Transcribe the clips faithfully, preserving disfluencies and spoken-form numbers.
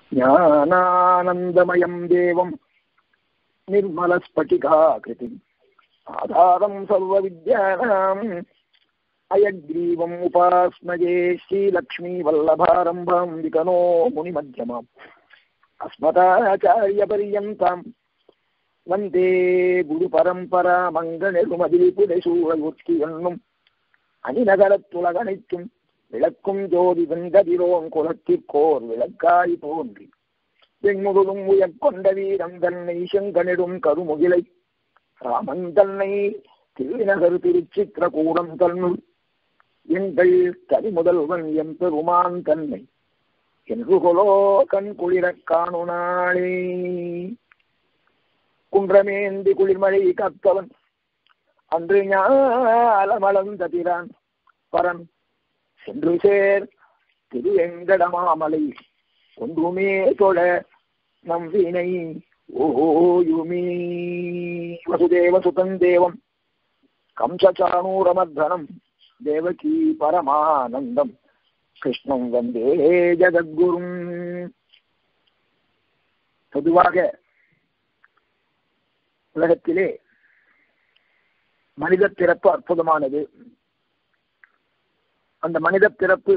ஞானானந்தமயம் தேவம் நிர்மலஸ்பட்டிகாகிருதிம் ஆதாரம் சர்வ வித்யானாம் அயக்ரீவம் உபாஸ்மஜே ஸ்ரீலக்ஷ்மீ வல்லபாரம்பாம் விகனோ முனிமத்யமாம் அஸ்மதாச்சாரிய பரியந்தாம் வந்தே குரு பரம்பரா மங்கநெருமதிபுடைசூழல் என்னும் அணிநகரத்துலகனைத்தும் விளக்கும் ஜோதி வெங்கதிரோன் குலத்திற்கோர் விளக்காய் தோன்றி வெண்முழுதும் உயர்கொண்ட வீரம் தன்னை செங்கனிடும் கருமுகிலை ராமன் தன்னை திருநகர் திருச்சித்திரகூடம் தன்னுள் எங்கள் கரிமுதல்வன் எம் பெருமான் தன்னை என்று கொலோ கண் குளிரக் காணு நாளே. குன்றமேந்தி குளிர்மழை காத்தவன் அன்று ஞாலமளந்த பிரான் பரன் சென்று சேர் திரு வெங்கடமாமலை ஒன்றுமே தொழ நம்பினை ஓயுமே. வசுதேவ சுதன் தேவம் கம்சச்சானூரமர்தனம் தேவகி பரமானந்தம் கிருஷ்ணம் வந்தே ஜகத்குரும். பொதுவாக உலகத்திலே மனித பிறப்பு அற்புதமானது. அந்த மனித பிறப்பு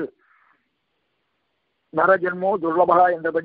நரஜன்மோ துர்லபா என்றபடி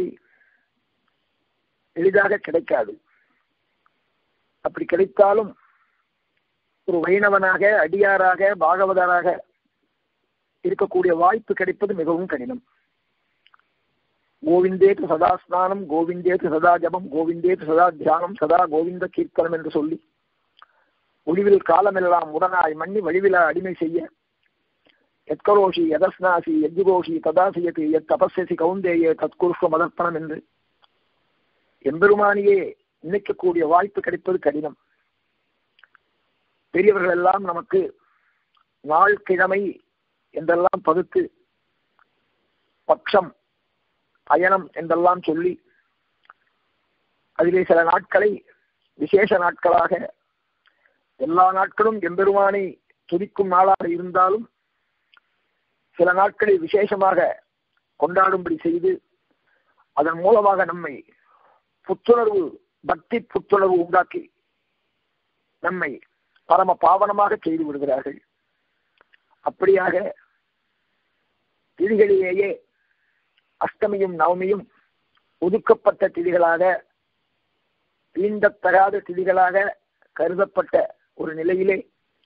எளிதாக கிடைக்காது. அப்படி கிடைத்தாலும் ஒரு வைணவனாக, அடியாராக, பாகவதராக இருக்கக்கூடிய வாய்ப்பு கிடைப்பது மிகவும் கடினம். கோவிந்தேத்து சதா ஸ்நானம், கோவிந்தேத்து சதா ஜபம், கோவிந்தேத்து சதா தியானம், சதா கோவிந்த கீர்த்தனம் என்று சொல்லி ஒளிவில் காலமெல்லாம் உடனாய் மண்ணி வழிவிலா அடிமை செய்ய எத்கரோஷி யதஸ்நாசி யஜ்ஜுகோஷி ததாசியத்து எத் தபஸ்யசி கவுந்தேயே தத்குருஷ்வ மதர்ப்பணம் என்று எம்பெருமானியே நினைக்கக்கூடிய வாய்ப்பு கிடைப்பது கடினம். பெரியவர்கள் எல்லாம் நமக்கு நாள் கிழமை என்றெல்லாம் பகுத்து பட்சம் அயனம் என்றெல்லாம் சொல்லி அதிலே சில நாட்களை விசேஷ நாட்களாக, எல்லா நாட்களும் எம்பெருமானை துதிக்கும் நாளாக இருந்தாலும் சில நாட்களை விசேஷமாக கொண்டாடும்படி செய்து அதன் மூலமாக நம்மை புத்துணர்வு, பக்தி புத்துணர்வு உண்டாக்கி நம்மை பரம பாவனமாக செய்து விடுகிறார்கள். அப்படியாக திதிகளிலேயே அஷ்டமியும் நவமியும் ஒதுக்கப்பட்ட திதிகளாக, தீண்டத்தகாத திதிகளாக கருதப்பட்ட ஒரு நிலையிலே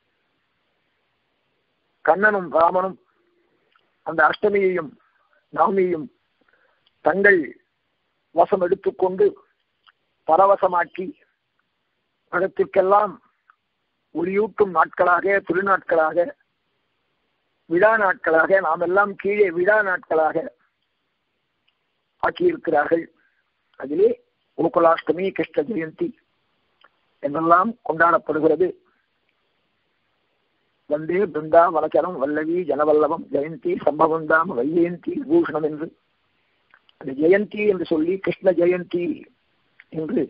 கண்ணனும் ராமனும் அந்த அஷ்டமியையும் நவமியையும் தங்கள் வசம் எடுத்துக்கொண்டு பரவசமாக்கி உலகத்திற்கெல்லாம் ஒளியூட்டும் நாட்களாக, திருநாட்களாக, விழா நாட்களாக, நாம் எல்லாம் கீழே விழா நாட்களாக ஆக்கியிருக்கிறார்கள். அதிலே கோகுலாஷ்டமி, கிருஷ்ண ஜெயந்தி என்றெல்லாம் கொண்டாடப்படுகிறது. வந்தே பிருந்தா வனச்சரம் வல்லவி ஜனவல்லவம் ஜெயந்தி சம்பவந்தாம் வைஜெயந்தி விபூஷணம் என்று அந்த ஜெயந்தி என்று சொல்லி கிருஷ்ண ஜெயந்தி என்று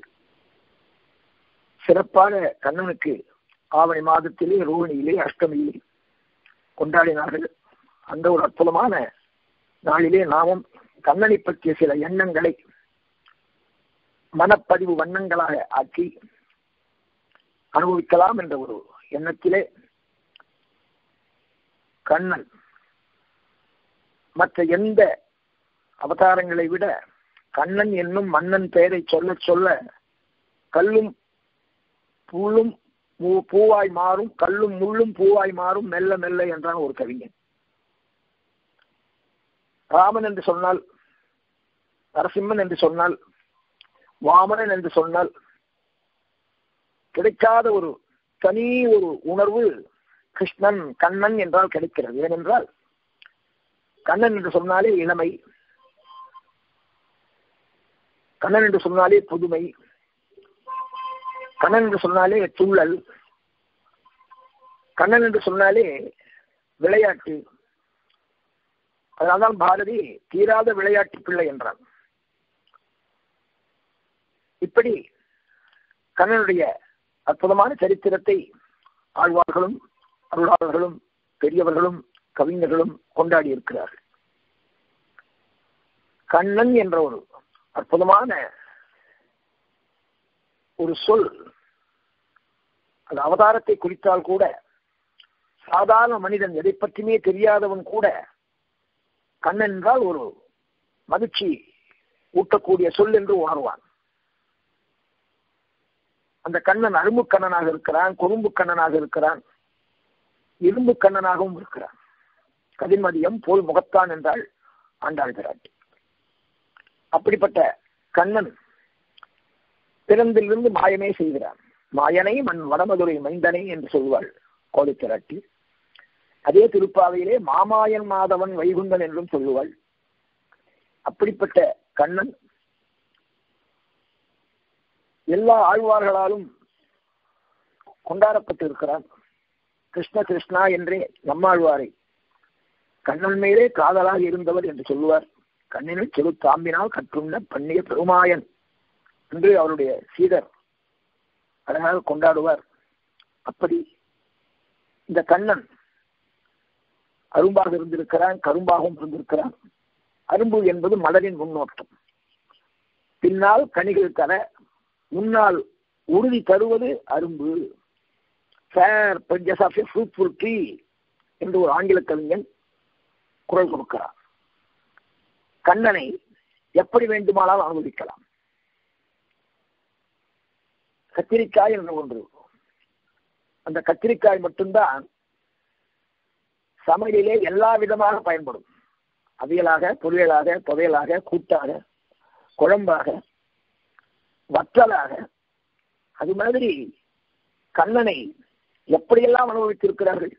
சிறப்பாக கண்ணனுக்கு ஆவணி மாதத்திலே ரோஹிணியிலே அஷ்டமியிலே கொண்டாடினார்கள். அந்த ஒரு அற்புதமான நாளிலே நாமும் கண்ணனை பற்றிய சில எண்ணங்களை மனப்பதிவு வண்ணங்களாக ஆக்கி அனுபவிக்கலாம் என்ற ஒரு எண்ணத்திலே கண்ணன் மற்ற எந்த அவதாரங்களை விட கண்ணன் என்னும் மன்னன் பெயரை சொல்ல சொல்ல கல்லும் புல்லும் பூவாய் மாறும், கல்லும் முள்ளும் பூவாய் மாறும் மெல்ல மெல்ல என்றான் ஒரு கவிஞன். ராமன் என்று சொன்னால், நரசிம்மன் என்று சொன்னால், வாமனன் என்று சொன்னால் கிடைக்காத ஒரு தனி ஒரு உணர்வு கிருஷ்ணன், கண்ணன் என்றால் கிடைக்கிறது. ஏனென்றால் கண்ணன் என்று சொன்னாலே இளமை, கண்ணன் என்று சொன்னாலே புதுமை, கண்ணன் என்று சொன்னாலே துள்ளல், கண்ணன் என்று சொன்னாலே விளையாட்டு. அதனால்தான் பாரதி தீராத விளையாட்டு பிள்ளை என்றான். இப்படி கண்ணனுடைய அற்புதமான சரித்திரத்தை ஆழ்வார்களும் அருளாளர்களும் பெரியவர்களும் கவிஞர்களும் கொண்டாடி இருக்கிறார்கள். கண்ணன் என்ற ஒரு அற்புதமான ஒரு சொல். அது அவதாரத்தை குறித்தால் கூட சாதாரண மனிதன், எதை பற்றியுமே தெரியாதவன் கூட கண்ணன் என்றால் ஒரு மகிழ்ச்சி ஊட்டக்கூடிய சொல் என்று உணர்வான். அந்த கண்ணன் அரும்பு கண்ணனாக இருக்கிறான், குறும்பு கண்ணனாக இருக்கிறான், இரும்பு கண்ணனாகவும் இருக்கிறான். கதிர்மதியம் போல் முகத்தான் என்றால் ஆண்டாள் பிராட்டி. அப்படிப்பட்ட கண்ணன் பிறந்திலிருந்து மாயமே செய்கிறான். மாயனை மண் வடமதுரை மைந்தனை என்று சொல்வாள் கோதை பிராட்டி. அதே திருப்பாவையிலே மாமாயன் மாதவன் வைகுந்தன் என்றும் சொல்லுவாள். அப்படிப்பட்ட கண்ணன் எல்லா ஆழ்வார்களாலும் கொண்டாடப்பட்டு இருக்கிறான். கிருஷ்ண கிருஷ்ணா என்றே நம்மாழ்வாரை கண்ணன் மேலே காதலாக இருந்தவர் என்று சொல்லுவார். கண்ணினில் செலு தாம்பினால் கற்றுண்ண பண்ணிய பெருமாயன் என்று அவருடைய சீடர் அழகாக கொண்டாடுவார். அப்படி இந்த கண்ணன் அரும்பாக இருந்திருக்கிறான், கரும்பாகவும் இருந்திருக்கிறான். அரும்பு என்பது மலரின் முன்னோட்டம். பின்னால் கனிகள் தர முன்னால் உறுதி தருவது அரும்பு. Fair buds of a fruitful tree என்று ஒரு ஆங்கில கவிஞன் குரல் கொடுக்கிறார். கண்ணனை எப்படி வேண்டுமானால் அனுமதிக்கலாம். கத்திரிக்காய் என்று ஒன்று, அந்த கத்திரிக்காய் மட்டும்தான் சமையலிலே எல்லா விதமாக பயன்படும். அவியலாக, பொரியலாக, துவையலாக, கூட்டாக, குழம்பாக, வற்றலாக. அது மாதிரி கண்ணனை எப்படியெல்லாம் அனுபவித்திருக்கிறார்கள்.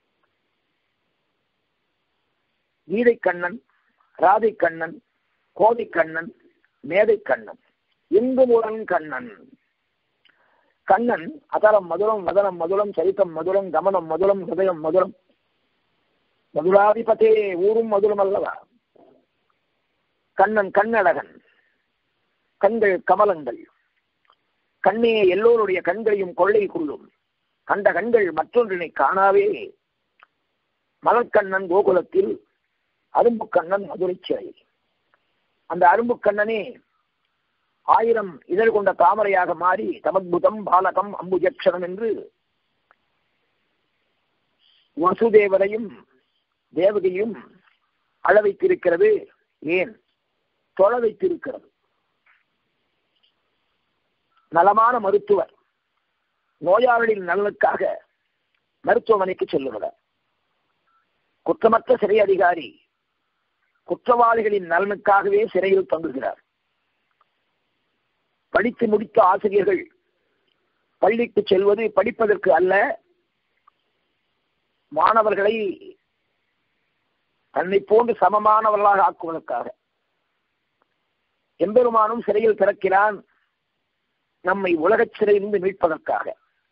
கீதை கண்ணன், ராதை கண்ணன், கோதை கண்ணன், மேதை கண்ணன், இன்பமுடன் கண்ணன். கண்ணன் அதரம் மதுரம், வதனம் மதுரம், சரித்தம் மதுரம், கமனம் மதுரம், ஹிருதயம் மதுரம், மதுராதிபதே ஊரும் மதுரம் அல்லவா. கண்ணன் கண்ணழகன், கண்கள் கமலங்கள், கண்ணே எல்லோருடைய கண்களையும் கொள்ளை கொள்ளும், கண்ட கண்கள் மற்றொன்றினை காணாவே. மலர்கண்ணன் கோகுலத்தில், அரும்பு கண்ணன் மதுரை சிறை. அந்த அரும்பு கண்ணனே ஆயிரம் இதழ் கொண்ட தாமரையாக மாறி தமத்புதம் பாலகம் அம்புஜக்ஷணம் என்று வசுதேவரையும் தேவகையும் அழ வைத்திருக்கிறது. ஏன் தொழ வைத்திருக்கிறது. நலமான மருத்துவர் நோயாளிகளின் நலனுக்காக மருத்துவமனைக்கு செல்லுகிறார். குற்றமற்ற சிறை அதிகாரி குற்றவாளிகளின் நலனுக்காகவே சிறையில் தங்குகிறார். படித்து முடித்த ஆசிரியர்கள் பள்ளிக்கு செல்வது படிப்பதற்கு அல்ல, மாணவர்களை தன்னை போன்று சமமானவர்களாக ஆக்குவதற்காக. எம்பெருமானும் சிறையில் பிறக்கிறான், நம்மை உலக சிறையிலிருந்து மீட்பதற்காக.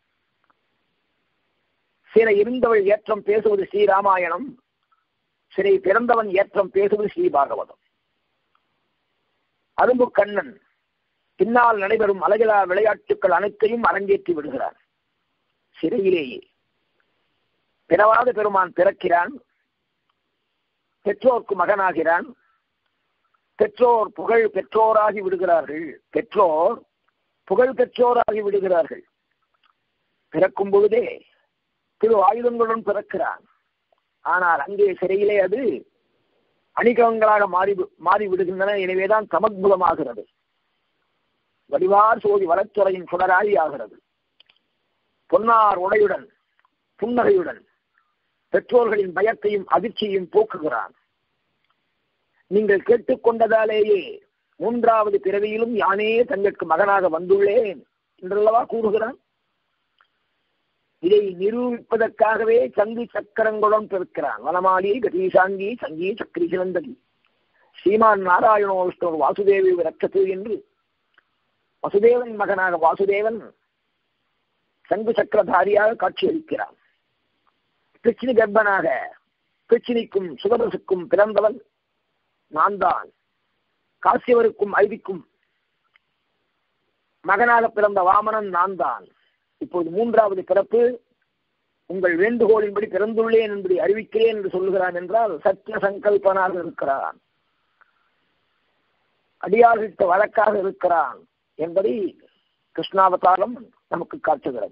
சிறை இருந்தவள் ஏற்றம் பேசுவது ஸ்ரீராமாயணம், சிறை பிறந்தவன் ஏற்றம் பேசுவது ஸ்ரீபாகவதம். அரும்பு கண்ணன் பின்னால் நடைபெறும் அழகிலா விளையாட்டுக்கள் அனைத்தையும் அரங்கேற்றி விடுகிறார். சிறையிலேயே பிறவாத பெருமான் பிறக்கிறான், பெற்றோருக்கு மகனாகிறான். பெற்றோர் புகழ் பெற்றோராகி விடுகிறார்கள். பெற்றோர் புகழ் பெற்றோராகி விடுகிறார்கள். பிறக்கும் பொழுதே திரு ஆயுதங்களுடன் பிறக்கிறான். ஆனால் அங்கே சிறையிலே அது அணிகலங்களாக மாறி மாறி விடுகின்றன. எனவேதான் சமத்புதமாகிறது. வடிவார் சோதி வளத்துறையின் சுடராகி ஆகிறது. பொன்னார் உடையுடன் புன்னகையுடன் பெற்றோர்களின் பயத்தையும் அதிர்ச்சியையும் போக்குகிறான். நீங்கள் கேட்டுக்கொண்டதாலேயே மூன்றாவது பிறவியிலும் யானே தங்களுக்கு மகனாக வந்துள்ளேன் என்றல்லவா கூறுகிறான். இதை நிரூபிப்பதற்காகவே சங்கி சக்கரங்களுடன் பிறக்கிறான். வனமாலி கதீசாங்கி சங்கி சக்கரி சிவந்தகி ஸ்ரீமான் நாராயணோ விஷ்ணு வாசுதேவி ரட்சத்து என்று வசுதேவன் மகனாக வாசுதேவன் சங்கு சக்கரதாரியாக காட்சியளிக்கிறான். கிருஷ்ணி கர்ப்பனாக கிருஷ்ணிக்கும் சுகரசுக்கும் பிறந்தவன் நான் தான். காசியவருக்கும் ஐதிக்கும் மகனாக பிறந்த வாமனன் நான் தான். இப்போது மூன்றாவது பிறப்பு உங்கள் வேண்டுகோளின்படி பிறந்துள்ளேன் என்பதை அறிவிக்கிறேன் என்று சொல்லுகிறான் என்றால் சத்திய சங்கல்பனாக இருக்கிறான். அடியார்கிட்ட வழக்காக இருக்கிறான் என்பதை கிருஷ்ணாவதாரம் நமக்கு காட்டுகிறது.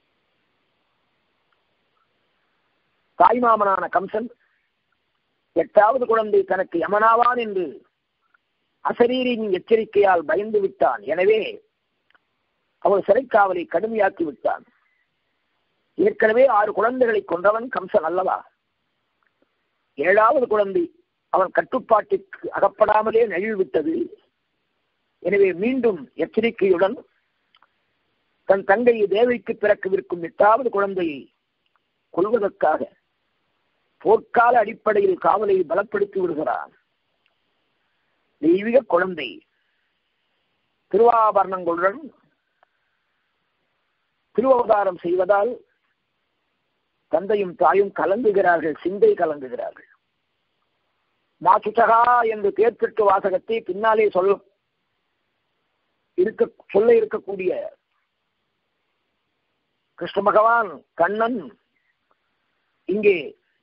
தாய்மாமனான கம்சன் எட்டாவது குழந்தை தனக்கு யமனாவான் என்று அசரீரின் எச்சரிக்கையால் பயந்து விட்டான். எனவே அவள் சிறைக்காவலை கடுமையாக்கி விட்டான். ஏற்கனவே ஆறு குழந்தைகளை கொன்றவன் கம்சன் அல்லவா? ஏழாவது குழந்தை அவன் கட்டுப்பாட்டிற்கு அகப்படாமலே நழுவிவிட்டது. எனவே மீண்டும் எச்சரிக்கையுடன் தன் தங்கை தேவிக்கு பிறக்கவிருக்கும் எட்டாவது குழந்தையை கொள்வதற்காக போர்க்கால அடிப்படையில் காவலை பலப்படுத்தி விடுகிறான். தெய்வீக குழந்தை திருவாபரணங்களுடன் திருவவதாரம் செய்வதால் தந்தையும் தாயும் கலங்குகிறார்கள், சிந்தை கலங்குகிறார்கள். மாசுச்சகா என்று தேர்தெட்டு வாசகத்தை பின்னாலே சொல்ல இருக்க சொல்ல இருக்கக்கூடிய கிருஷ்ண பகவான் கண்ணன் இங்கே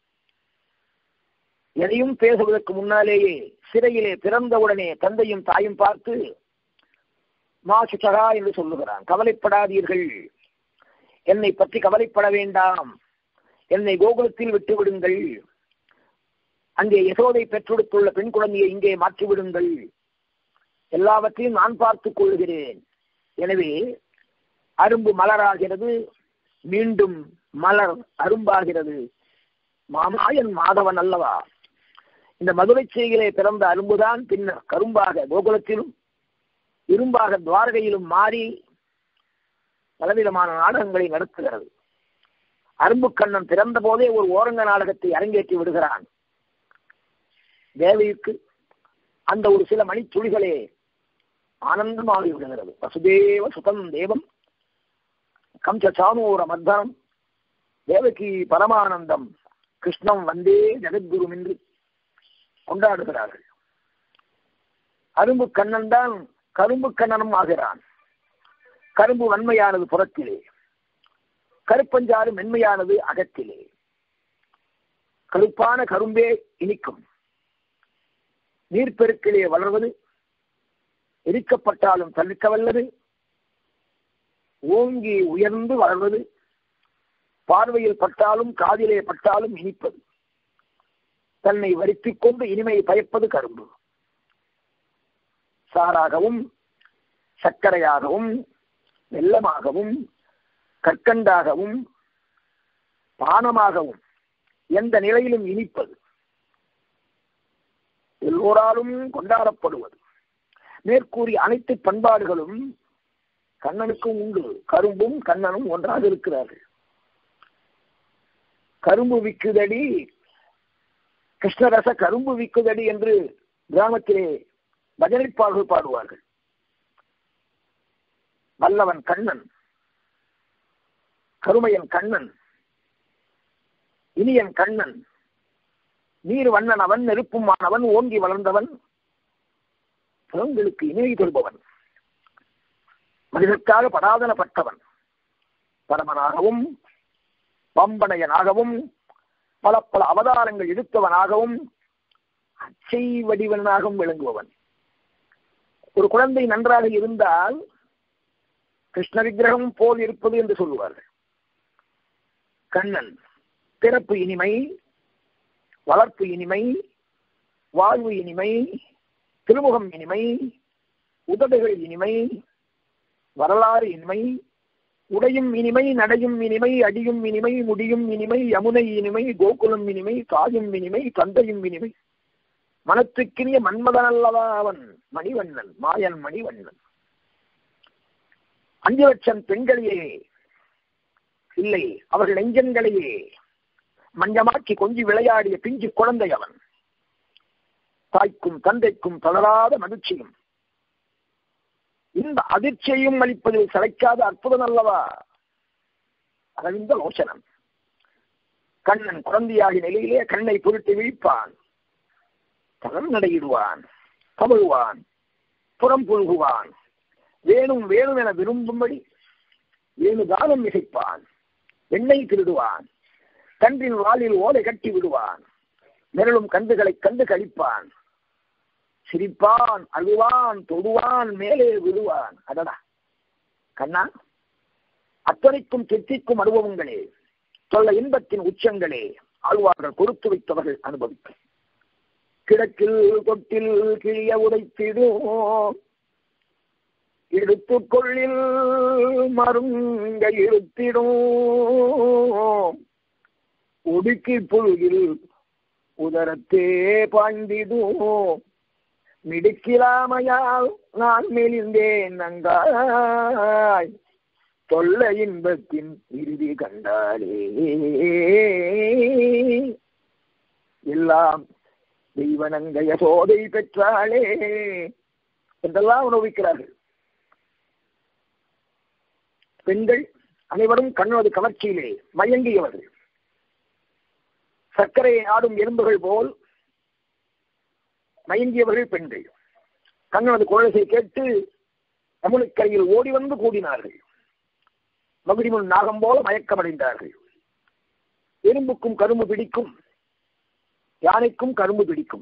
எதையும் பேசுவதற்கு முன்னாலேயே சிறையிலே பிறந்தவுடனே தந்தையும் தாயும் பார்த்து மாசுச்சகா என்று சொல்லுகிறான். கவலைப்படாதீர்கள், என்னை பற்றி கவலைப்பட வேண்டாம், என்னை கோகுலத்தில் விட்டுவிடுங்கள், அங்கே யசோதை பெற்றெடுத்துள்ள பெண் குழந்தையை இங்கே மாற்றிவிடுங்கள், எல்லாவற்றையும் நான் பார்த்துக் கொள்கிறேன். எனவே அரும்பு மலராகிறது, மீண்டும் மலர் அரும்பாகிறது. மாமாயன் மாதவன் அல்லவா? இந்த மதுரை சிறையிலே பிறந்த அரும்புதான் பின்னர் கரும்பாக கோகுலத்திலும் இரும்பாக துவாரகையிலும் மாறி பலவிதமான நாடகங்களை நடத்துகிறது. அரும்பு கண்ணன் பிறந்த போதே ஒரு ஓரங்க நாடகத்தை அரங்கேற்றி விடுகிறான். தேவிக்கு அந்த ஒரு சில மணித்துளிகளே ஆனந்தமாகி விடுகிறது. வசுதேவ சுதம் தேவம் கம்ச சானூர மர்தனம் தேவகி பரமானந்தம் கிருஷ்ணம் வந்தே ஜெகத்குரு என்று கொண்டாடுகிறார்கள். அரும்பு கண்ணன் தான் கரும்பு கண்ணனும் ஆகிறான். கரும்பு வன்மையானது புறத்திலே, கருப்பஞ்சாறு மென்மையானது அகத்திலே. கருப்பான கரும்பே இனிக்கும். நீர்ப்பெருக்கிலே வளர்வது, எரிக்கப்பட்டாலும் தவிர்க்க வல்லது, ஓங்கி உயர்ந்து வளர்வது, பார்வையில் பட்டாலும் காதிலே பட்டாலும் இனிப்பது, தன்னை வருத்திக் கொண்டு இனிமையை பயப்பது கரும்பு. சாராகவும் சர்க்கரையாகவும் வெல்லமாகவும் கற்கண்டாகவும் பானமாகவும் எந்த நிலையிலும் இனிப்பது, எல்லோராலும் கொண்டாடப்படுவது. மேற்கூறிய அனைத்து பண்பாடுகளும் கண்ணனுக்கும் உண்டு. கரும்பும் கண்ணனும் ஒன்றாக இருக்கிறார்கள். கரும்பு விக்குதடி, கிருஷ்ணரச கரும்பு விக்குதடி என்று கிராமத்திலே பஜனைப்பாடல்கள் பாடுவார்கள். வல்லவன் கண்ணன், கருமையன் கண்ணன், இனியன் கண்ணன், நீர் வண்ணன் அவன், நெருப்புமானவன், ஓங்கி வளர்ந்தவன், புலங்களுக்கு இணை தொடுபவன், மனிதற்காக படாதனப்பட்டவன், பரமனாகவும் பம்பனையனாகவும் பல பல அவதாரங்கள் எடுத்தவனாகவும் அச்சை வடிவனாகவும் விளங்குபவன். ஒரு குழந்தை நன்றாக இருந்தால் கிருஷ்ண விக்கிரகம் போல் இருப்பது என்று சொல்லுவார்கள். கண்ணன் பிறப்பு இனிமை, வளர்ப்பு இனிமை, வாழ்வு இனிமை, திருமுகம் இனிமை, உதடுகள் இனிமை, வரலாறு இனிமை, உடையும் இனிமை, நடையும் இனிமை, அடியும் இனிமை, முடியும் இனிமை, யமுனை இனிமை, கோகுலம் இனிமை, தாயும் இனிமை, தந்தையும் இனிமை, மனத்துக்கினிய மன்மதன் அல்லவா அவன், மணிவண்ணன், மாயன் மணிவண்ணன். அஞ்சு லட்சம் பெண்களையே இல்லை, அவர்கள் நெஞ்சங்களையே மஞ்சமாக்கி கொஞ்சி விளையாடிய பிஞ்சு குழந்தை அவன். தாய்க்கும் தந்தைக்கும் தளராத மகிழ்ச்சியும் இந்த அதிர்ச்சியையும் அளிப்பதில் சளைக்காத அற்புதம் அல்லவா அரவிந்த லோசனம். கண்ணன் குழந்தையாகிய நிலையிலே கண்ணை பொருட்டி விழிப்பான், தளம் நடையிடுவான், கவழுவான், புறம் புழுகுவான், வேணும் வேணும் என விரும்பும்படி வேணுதானம் மிகைப்பான், எண்ணெய் திருடுவான், கன்றின் வாளில் ஓலை கட்டி விடுவான், மிரளும் கண்டுகளை கண்டு கழிப்பான், சிரிப்பான், அழுவான், தொடுவான், மேலே விடுவான். அதடா கண்ணா, அத்தனைக்கும் தித்திக்கும் அனுபவங்களே, சொல்ல இன்பத்தின் உச்சங்களே ஆழ்வார்கள் கொடுத்து வைத்தவர்கள் அனுபவிக்க. கிழக்கில் தொட்டில் கிழிய உடைத்திடும், எடுத்துக்கொள்ளில் மருங்க இருத்திடும், ஒடுக்கி புழுகில் உதரத்தே பாய்ந்திடும், மிடுக்கிலாமையால் நான் மெலிந்தேன் நங்காய், தொல்ல இன்பத்தின் இறுதி கண்டாலே, எல்லாம் தெய்வனங்கைய சோதை பெற்றாளே என்றெல்லாம் உணவிக்கிறார்கள். பெண்கள் அனைவரும் கண்ணது கவர்ச்சியிலே மயங்கியவர்கள். சர்க்கரை ஆடும் எறும்புகள் போல் மயங்கியவர்கள் பெண்கள். கண்ணனது குழலை கேட்டு யமுனைக்கரையில் ஓடி வந்து கூடினார்கள். மகுடிமுன் நாகம் போல மயக்கமடைந்தார்கள். எறும்புக்கும் கரும்பு பிடிக்கும், யானைக்கும் கரும்பு பிடிக்கும்.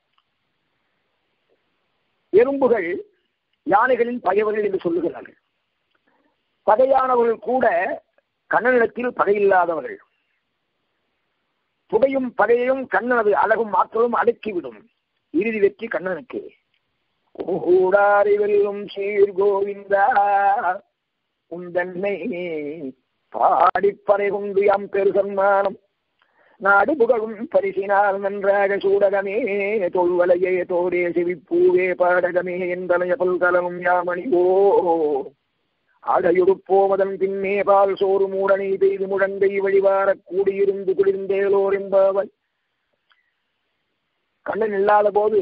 எறும்புகள் யானைகளின் பகைவர்கள் என்று சொல்லுகிறார்கள். பகையானவர்கள் கூட கண்ணனிடத்தில் பகையில்லாதவர்கள். புகையும் பகையும் கண்ணனது அழகும் ஆற்றலும் அடக்கிவிடும். இறுதி வெற்றி கண்ணனுக்கு. கூடாரி வெல்லும் சீர் கோவிந்தா உந்தன்னை பாடிப்பறை கொண்டு யாம் பெரு சன்மானம், நாடு புகழும் பரிசினால் நன்றாக சூடகமே, தொல்வலையே தோடே செவிப்பூவே பாடகமே, என்றனைய பல்கலனும் யாமணிவோ, ஆடையுடுப்போமதன் பின்னே பால் சோறு மூடனை பெய்து முழங்கை வழிவார கூடியிருந்து குளிர்ந்தேலோர் என்பவன். கண்ணன் இல்லாத போது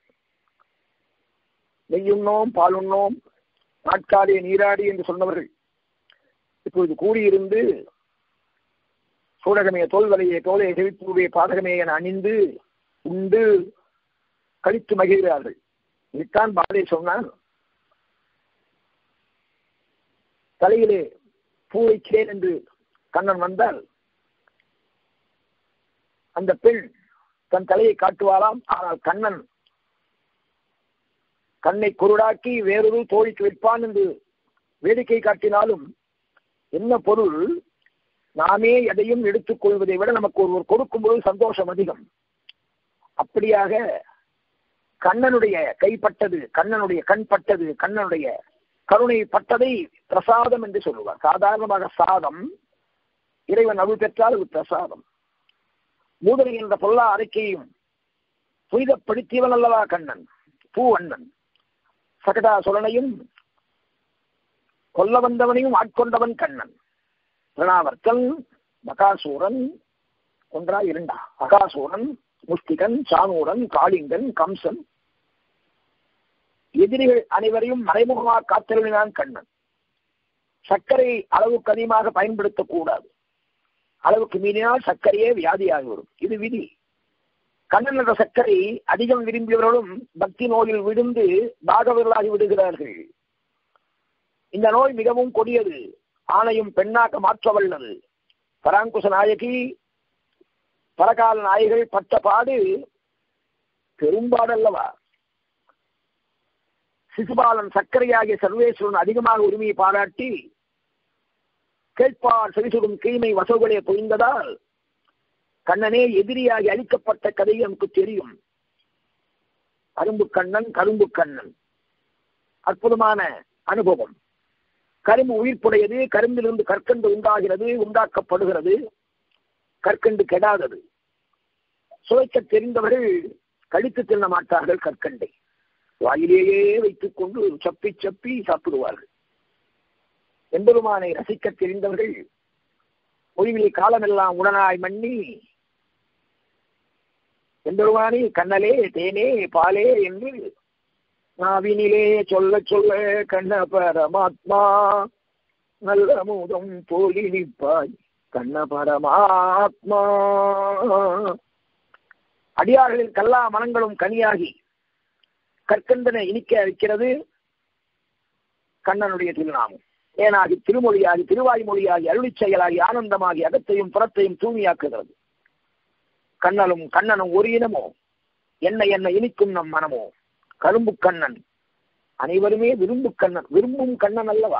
நெய்யுண்ணோம் பாலுண்ணோம் நாட்காலே நீராடி என்று சொன்னவர்கள் இப்பொழுது கூடியிருந்து சூடகமே தோல்வலையே தோலை செவிப்பூவே பாதகமே என அணிந்து உண்டு கழித்து மகிழ்கிறார்கள். இதுதான் பாரதி சொன்னான். தலையிலே பூ வைக்கிறேன் என்று கண்ணன் வந்தால் அந்த பெண் தன் தலையை காட்டுவாளாம். ஆனால் கண்ணன் கண்ணை குருடாக்கி வேறொரு தோழிக்கு வைப்பான் என்று வேடிக்கை காட்டினாலும் என்ன பொருள்? நாமே எதையும் எடுத்துக் கொள்வதை விட நமக்கு ஒருவர் கொடுக்கும் பொழுது சந்தோஷம் அதிகம். அப்படியாக கண்ணனுடைய கைப்பட்டது, கண்ணனுடைய கண் பட்டது, கண்ணனுடைய கருணை பட்டதை பிரசாதம் என்று சொல்லுவார். சாதாரணமாக சாதம், இறைவன் அருள் பெற்றால் அது பிரசாதம். மூதனை என்ற பொல்லா அறிக்கையும் புனிதப்படுத்தியவன் அல்லவா கண்ணன், பூவண்ணன். சகடா சொலனையும் கொல்ல வந்தவனையும் ஆட்கொண்டவன் கண்ணன். பிரணாவர்த்தன், பகாசூரன், ஒன்றா இரண்டா, அகாசூரன், முஷ்டிகன், சானூரன், காளிங்கன், கம்சன், எதிரிகள் அனைவரையும் மறைமுகமாக காத்தருளினான் கண்ணன். சர்க்கரை அளவுக்கு அதிகமாக பயன்படுத்தக்கூடாது. அளவுக்கு மீறினால் சர்க்கரையே வியாதியாகிவிடும். இது விதி. கண்ணன் என்ற சர்க்கரை அதிகம் விரும்பியவர்களும் பக்தி நோயில் விழுந்து பாகவர்களாகி விடுகிறார்கள். இந்த நோய் மிகவும் கொடியது. ஆணையும் பெண்ணாக்க மாற்ற வல்லது. பராங்குச நாயகி பரகால நாயகிகள் பட்ட பாடு பெரும்பாடல்லவா. சிசுபாலன் சர்க்கரையாகிய சர்வேஸ்வரன் அதிகமாக உரிமையை பாராட்டி கேட்பார் செவிசுடும் கீழ்மை வசவுகளே புரிந்ததால் கண்ணனே எதிரியாகி அழிக்கப்பட்ட கதை நமக்கு தெரியும். கரும்பு கண்ணன், கரும்பு கண்ணன், அற்புதமான அனுபவம். கரும்பு உயிர்ப்புடையது. கரும்பிலிருந்து கற்கண்டு உண்டாகிறது, உண்டாக்கப்படுகிறது. கற்கண்டு கெடாதது. சுவைக்க தெரிந்தவர்கள் கழித்து தின்ன மாட்டார்கள். கற்கண்டை வாயிலேயே வைத்துக் கொண்டு சப்பி சப்பி சாப்பிடுவார்கள். எம்பெருமானை ரசிக்க தெரிந்தவர்கள் முடிவிலே காலமெல்லாம் உடனாய் மண்ணி எம்பெருமானி கண்ணலே தேனே பாலே என்று நாவினிலே சொல்ல சொல்ல கண்ண பரமாத்மா நல்ல மூதம் போலி நிற்பாய் கண்ண பரமாத்மா. அடியார்களின் கல்லா மனங்களும் கனியாகி கற்கண்டனை இனிக்க வைக்கிறது கண்ணனுடைய திருநாமம். ஏனாகி திருமொழியாகி திருவாய்மொழியாகி அருளிச் செயலாகி ஆனந்தமாகி அகத்தையும் புறத்தையும் தூய்மையாக்குகிறது. கண்ணலும் கண்ணனும் ஒரு இனமோ, என்ன என்ன இனிக்கும் நம் மனமோ, கரும்பு கண்ணன், அனைவருமே விரும்பு கண்ணன், விரும்பும் கண்ணன் அல்லவா?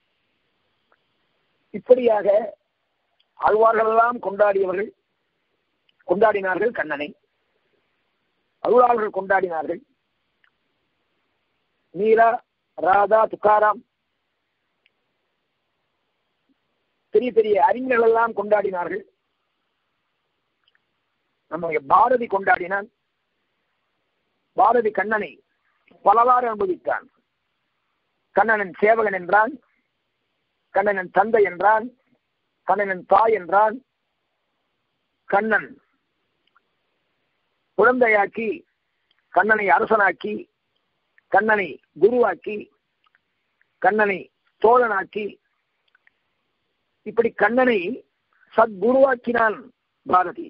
இப்படியாக ஆழ்வார்கள் எல்லாம் கொண்டாடியவர்கள் கொண்டாடினார்கள் கண்ணனை, அருளாளர்கள் கொண்டாடினார்கள். மீரா, ராதா, துக்காராம், பெரிய பெரிய அறிஞர்கள் எல்லாம் கொண்டாடினார்கள். நம்முடைய பாரதி கொண்டாடினான். பாரதி கண்ணனை பலவாறு அனுபவித்தான். கண்ணனின் சேவகன் என்றான், கண்ணனின் தந்தை என்றான், கண்ணனின் தாய் என்றான். கண்ணன் குழந்தையாக்கி, கண்ணனை அரசனாக்கி, கண்ணனை குருவாக்கி, கண்ணனை தோழனாக்கி, இப்படி கண்ணனை சத்குருவாக்கினான் பாரதி.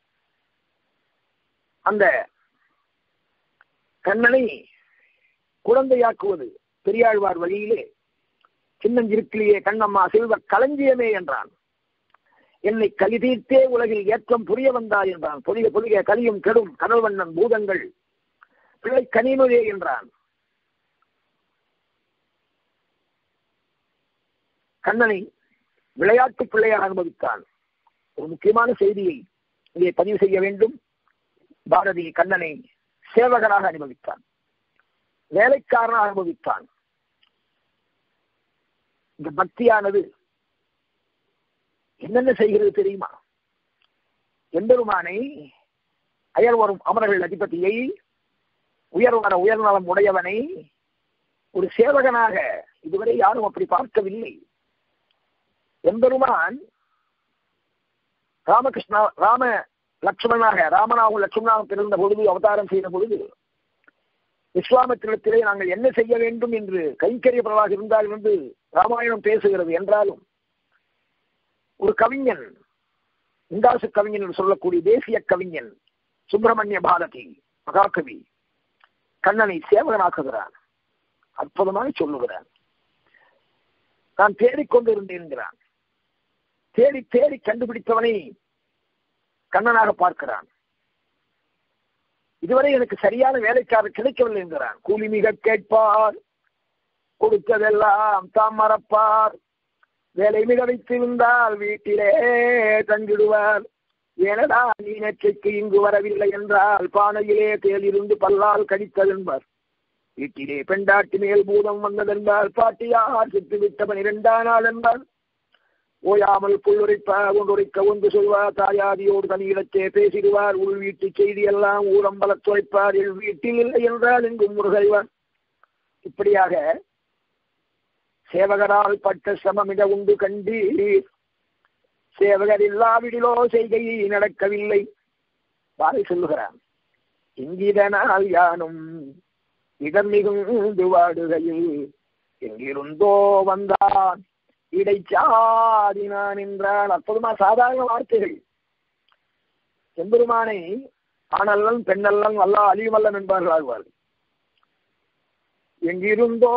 அந்த கண்ணனை குழந்தையாக்குவது பெரியாழ்வார் வழியிலே சின்னஞ்சிருக்கிலேயே கண்ணம்மா செல்வ களஞ்சியமே என்றான். என்னை கலி தீர்த்தே உலகில் ஏற்றம் புரிய வந்தார் என்றான். பொலிக பொலிக கலியும் கெடும் கடல் வண்ணன் பூதங்கள் பிள்ளை கனிமொழியே என்றான். கண்ணனை விளையாட்டு பிள்ளையாக அனுபவித்தான். ஒரு முக்கியமான செய்தியை இதை பதிவு செய்ய வேண்டும். பாரதி கண்ணனை சேவகராக அனுபவித்தான், வேலைக்காரனாக அனுபவித்தான். இந்த பக்தியானது என்னென்ன செய்கிறது தெரியுமா? எம்பெருமானை, அயர் வரும் அமரர்கள் அதிபதியை, உயர்வன உயர்நலம் உடையவனை ஒரு சேவகனாக இதுவரை யாரும் அப்படி பார்க்கவில்லை. எம்பெருமான் ராமகிருஷ்ணா ராம லட்சுமணனாக ராமனாகவும் லட்சுமணனாகவும் பிறந்த பொழுது, அவதாரம் செய்த பொழுது விஸ்வாமித்திரத்திலே நாங்கள் என்ன செய்ய வேண்டும் என்று கைங்கரியப்படலாக இருந்தால் என்று ராமாயணம் பேசுகிறது. என்றாலும் ஒரு கவிஞன், இந்தாசு கவிஞன் என்று சொல்லக்கூடிய தேசிய கவிஞன் சுப்பிரமணிய பாரதி மகாகவி கண்ணனை சேவகனாக்குகிறான். அற்புதமாக சொல்லுகிறான். நான் தேடிக்கொண்டிருந்தேன் என்கிறான். தேடி தேடி கண்டுபிடித்தவனை கண்ணனாக பார்க்கிறான். இதுவரை எனக்கு சரியான வேலைக்காரர் கிடைக்கவில்லை என்கிறான். கூலி மிக கேட்பார், கொடுத்ததெல்லாம் தாம் மறப்பார், வேலை மிக வைத்திருந்தால் வீட்டிலே தங்கிடுவார், ஏனடா நீ நேற்றைக்கு இங்கு வரவில்லை என்றால் பானையிலே தேலிருந்து பல்லால் கடித்ததென்பார், வீட்டிலே பெண்டாட்டி மேல் பூதம் வந்ததென்பார், பாட்டியார் சுட்டு விட்ட பனிரெண்டா நாள் என்பார், ஓயாமல் புல்லுரைப்பார் ஒன்றுரைக்க ஒன்று சொல்வார், தாயாதியோடு தனியிடத்தே பேசிடுவார், உள் வீட்டு செய்தி எல்லாம் ஊரம்பல துளைப்பார், என் வீட்டில் இல்லை என்றால் எங்கும் முருகைவார். இப்படியாக சேவகரால் பட்ட சிரமமிட உண்டு கண்டீர், சேவகர் இல்லாவிடிலோ செய்கை நடக்கவில்லை. வாரை சொல்லுகிறான். இங்கிதனால் யானும் இடர் மிகுந்து வாடுகையில் எங்கிருந்தோ வந்தான் இடைச்சாதினான் என்றால். அற்புதமா சாதாரண வார்த்தைகள். எம்பெருமானை ஆணல்லன் பெண்ணல்லன் அல்லா அழியுமல்லன் என்பார்கள் ஆழ்வார்கள். எங்கிருந்தோ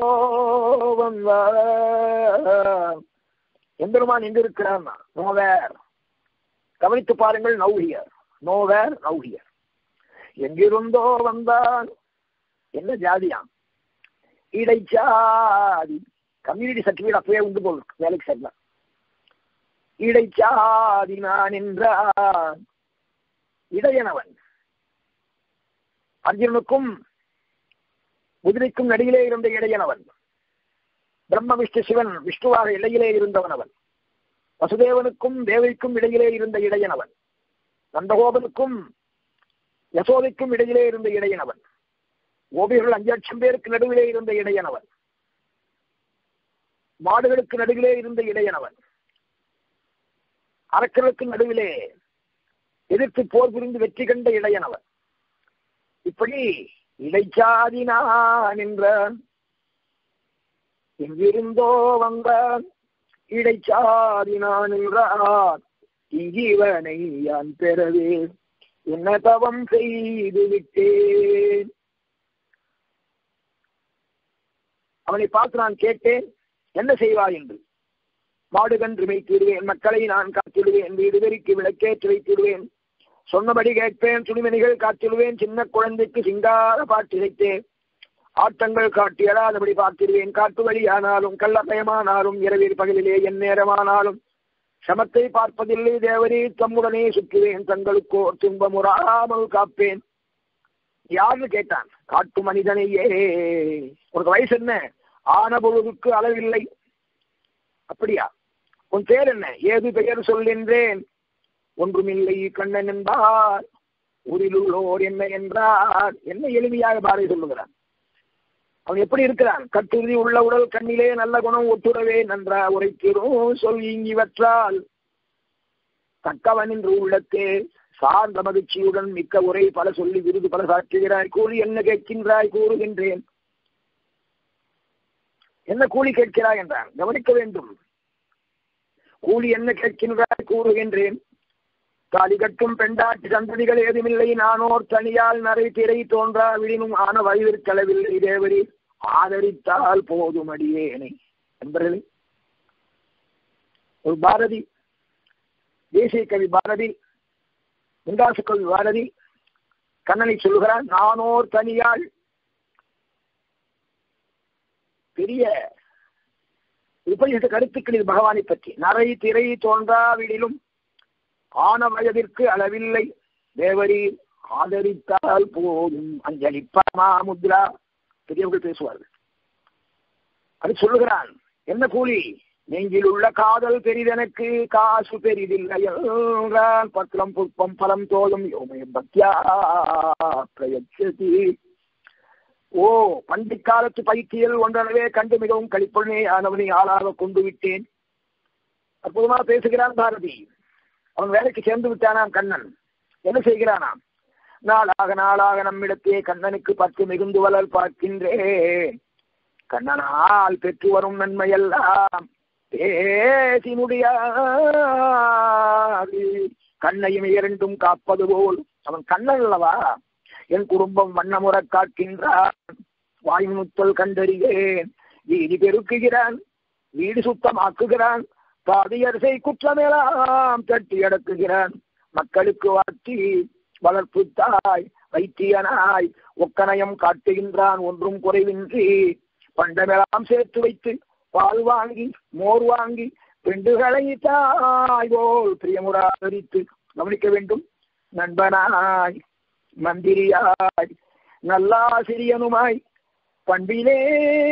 வந்தான். எம்பெருமான் எங்க இருக்கிறான்? நோவேர். கவனித்து பாருங்கள். Now here, nowhere, now here. எங்கிருந்தோ வந்தான். என்ன ஜாதியாம்? இடைச்சாதி. கம்யூனிட்டி சர்டிபிகேட் அப்பவே உண்டு போல் வேலைக்கு செல்லாம். இடைச்சாதி நான் என்றான். இடையனவன். அர்ஜுனுக்கும் குதிரைக்கும் நடுவிலே இருந்த இடையனவன். பிரம்ம விஷ்ணு சிவன் விஷ்ணுவாக இடையிலே இருந்தவன் அவன். வசுதேவனுக்கும் தேவைக்கும் இடையிலே இருந்த இடையனவன். நந்தகோபனுக்கும் யசோதைக்கும் இடையிலே இருந்த இடையனவன். கோபிகள் அஞ்சு லட்சம் பேருக்கு நடுவிலே இருந்த இடையனவன். மாடுகளுக்கு நடுவிலே இருந்த இடையனவன். அரக்கர்களுக்கு நடுவிலே எதிர்த்து போர் புரிந்து வெற்றி கண்ட இடையனவன். இப்படி இடைச்சாதி நான் என்றான். எங்கிருந்தோ வந்தான் இடைச்சாதி நான் என்றான். இங்கிவனை யான் பெறவே என்ன தவம் செய்து விட்டேன். அவனை பார்த்து நான் கேட்டேன், என்ன செய்வாய் என்று. மாடுகன்று வைத்திடுவேன், மக்களை நான் காத்திடுவேன், வீடு வெறிக்கு விளக்கேற்றி வைத்திடுவேன், சொன்னபடி கேட்பேன், துணிமணிகள் காத்திடுவேன், சின்ன குழந்தைக்கு சிங்கார பாட்டு இசைத்தேன், ஆட்டங்கள் காட்டி எழாதபடி பார்த்திருவேன். காட்டு வழியானாலும் கள்ளப்பயமானாலும் இரவில் பகலிலே என் நேரமானாலும் சமத்தை பார்ப்பதில்லை தேவரே. தம்முடனே சுற்றுவேன், தங்களுக்கோ துன்பமுறாமல் காப்பேன். யாருன்னு கேட்டான். காட்டு மனிதனையே. உனக்கு வயசு என்ன? ஆன பொழுதுக்கு அளவில்லை. அப்படியா? உன் பேர் என்ன? ஏது பெயர் சொல்கின்றேன். ஒன்றுமில்லை கண்ணன் என்பார். ஊரில் உள்ளோர் என்ன என்றார். என்ன எளிமையாக பாரை சொல்லுகிறான். அவன் எப்படி இருக்கிறான்? கட்டுறுதி உள்ள உடல், கண்ணிலே நல்ல குணம், ஒட்டுறவே நன்றா உரைக்கிறோம் சொல் இங்கிவற்றால் தக்கவன் என்று உள்ளத்தே சார்ந்த மகிழ்ச்சியுடன் மிக்க உரை பல சொல்லி விருது பல சாற்றுகிறாய். கூலி என்ன கேட்கின்றாய்? கூறுகின்றேன். என்ன கூலி கேட்கிறாய் என்றான். கவனிக்க வேண்டும். கூலி என்ன கேட்கின்றாய்? கூறுகின்றேன். தாலி கட்டும் பெண்டாட்டி சந்ததிகள் ஏதுமில்லை. நானோர் தனியால் நரை திரை தோன்றா விழினும் ஆன வயதிற்களவில்லை தேவரி. ஆதரித்தால் போதும் அடியேனை. நண்பர்களே, ஒரு பாரதி, தேசிய கவி பாரதி, முண்டாசு கவி பாரதி கண்ணனை சொல்லுகிறான். நானோர் தனியால். பெரிய உபநிஷத கருத்துக்கள் இது பகவானை பற்றி. நரை திரை தோன்றாவிடிலும் ஆன வயதிற்கு அளவில்லை தேவரி. ஆதரித்தால் போதும் அஞ்சலி பரமாமுத்ரா. பெரியவர்கள் பேசுவார்கள். அது சொல்லுகிறான். என்ன கூலி? நெஞ்சில் உள்ள காதல் பெரிதெனக்கு, காசு பெரிதில்லை என்றான். பத்திரம் புஷ்பம் பலம் தோலும் யோமய பக்தியா பிரயச்சதி. ஓ, பண்டிக் காலத்து பைத்தியல் ஒன்றனவே கண்டு மிகவும் கழிப்பொழுனே ஆனவனை ஆளாக கொண்டு விட்டேன். அற்புதமாக பேசுகிறான் பாரதி. அவன் வேலைக்கு சேர்ந்து விட்டானாம் கண்ணன். என்ன செய்கிறானாம்? நாளாக நாளாக நம்மிடத்தே கண்ணனுக்கு பத்து மிகுந்து வளர் பார்க்கின்றேன். கண்ணனால் பெற்று வரும் நன்மையெல்லாம் பேசி முடியாது. கண்ணையும் இரண்டும் காப்பது போல் அவன் கண்ணன் அல்லவா? என் குடும்பம் வண்ணமுற காக்கின்றான். வாய்முத்தல் கண்டறியேன். வீதி பெருக்குகிறான், வீடு சுத்தமாக்குகிறான். பாதியரசை குற்றமெல்லாம் தட்டி அடக்குகிறான். மக்களுக்கு வாட்டி வளர்ப்பு தாய் வைத்தியனாய் ஒக்கனயம் காட்டுகின்றான். ஒன்றும் குறைவின்றி பண்டமெல்லாம் சேர்த்து வைத்து பால் வாங்கி மோர் வாங்கி பெண்டுகளை தாய் போல் பிரியமுறாதரித்து. கவனிக்க வேண்டும். நண்பனாய் மந்திரியாய் நல்லாசிரியனுமாய் பண்பிலே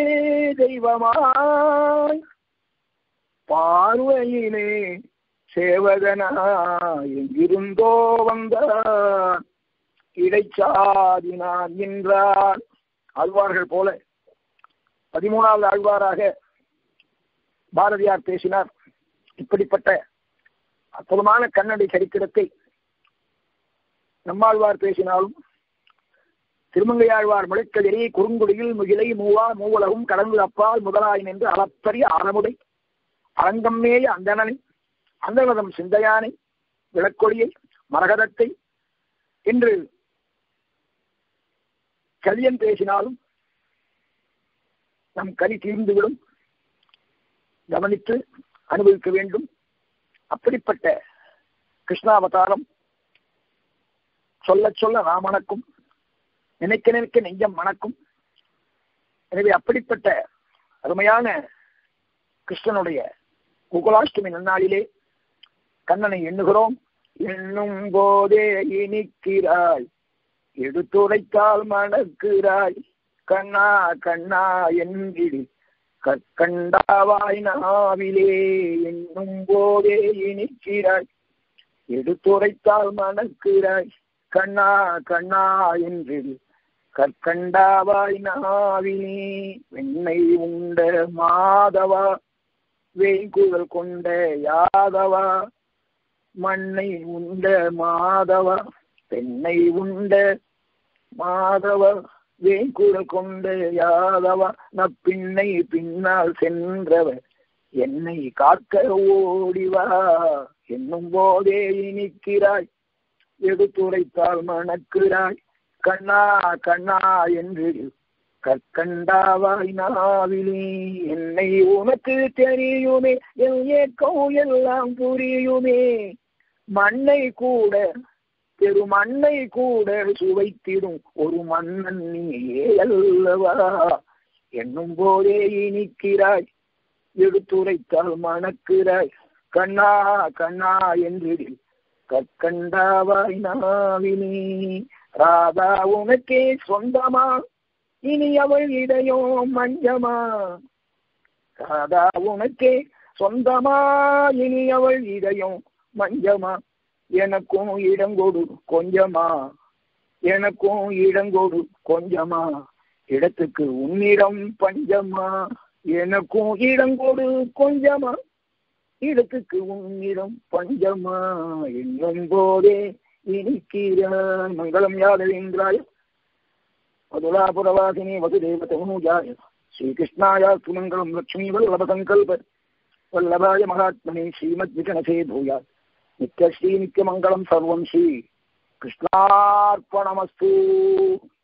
தெய்வமாய் பார்வையிலே சேவகனாய் எங்கிருந்தோ வந்தான். இடைச்சாதினான் என்றார். ஆழ்வார்கள் போல பதிமூணாவது ஆழ்வாராக பாரதியார் பேசினார். இப்படிப்பட்ட அற்புதமான கண்ணடி சரித்திரத்தை நம்மாழ்வார் பேசினாலும் திருமங்கையாழ்வார் முளைக்கதிரி குறுங்குடியில் முகிலை மூவா மூவலகும் கடந்து அப்பால் முதலாயின் என்று அளப்பரிய ஆரமுடை அரங்கம்மேய அந்தணனை அந்தனதம் சிந்தையானை விளக்கொடியை மரகதத்தை என்று கலியன் பேசினாலும் நம் கலி தீர்ந்துவிடும். கவனித்து அனுபவிக்க வேண்டும். அப்படிப்பட்ட கிருஷ்ணாவதாரம் சொல்ல சொல்ல ராமணக்கும், நினைக்க நினைக்க நெஞ்சம் மணக்கும். எனவே அப்படிப்பட்ட அருமையான கிருஷ்ணனுடைய கோகுலாஷ்டமி நன்னாளிலே கண்ணனை எண்ணுகிறோம். எண்ணும் போதே இனிக்கிறாய், எடுத்துரைத்தால் மணக்கிறாய். கண்ணா கண்ணா என்றிடு கற்கண்டாவாய் நாவிலே. எண்ணும் போதே இனிக்கிறாய், எடுத்துரைத்தால் மணக்கிறாய். கண்ணா கண்ணா என்றிடு கற்கண்டாவாய் நாவிலே. வெண்ணை உண்ட மாதவா, வேங்குழல் கொண்ட யாதவா. மண்ணை உண்ட மாதவா, பெண்ணை உண்ட மாதவா. வேங்குழல் கொண்ட யாதவா. நப்பின்னை பின்னால் சென்றவர் என்னை காக்க ஓடிவா. என்னும் போதே இனிக்கிறாய், எடுத்துரைத்தால் மணக்கிறாய். கண்ணா கண்ணா என்று கற்கண்டாவாய் நாவிலே. என்னை உனக்கு தெரியுமே, என் ஏக்கம் எல்லாம் புரியுமே. மண்ணை கூட பெரும் அன்னை கூட சுவைத்திடும் ஒரு மன்னன் நீயே அல்லவா. என்னும் போதே இனிக்கிறாய், எடுத்துரைத்தால் மணக்கிறாய். கண்ணா கண்ணா என்று கற்கண்டாவாய் நாவினி. ராதா உனக்கே சொந்தமா, இனி அவள் இடையோ மஞ்சமா. ராதா உனக்கே சொந்தமா, இனி அவள் இடையோ மஞ்சமா. எனக்கும் இடங்கொடு கொஞ்சமா, எனக்கும் இடங்கொடு கொஞ்சமா. இடத்துக்கு உன்னிடம் பஞ்சமா, எனக்கும் இடங்கொடு கொஞ்சமா. இடத்துக்கு உன்னிடம் பஞ்சமா. என்னும் போதே இனிக்கிறாய். மங்களம் யாதவேந்திராய மதுராபுரவாசினி வசுதேவ தனூஜாய ஸ்ரீகிருஷ்ணாய சுமங்கலம் லட்சுமி வல்லபசங்கல்ப வல்லபாய மகாத்மனே ஸ்ரீமத் விகனசே பூயா. நித்யஸ்ரீ நித்யமங்கலம் சர்வம் ஸ்ரீ கிருஷ்ணார்ப்பணமஸ்து.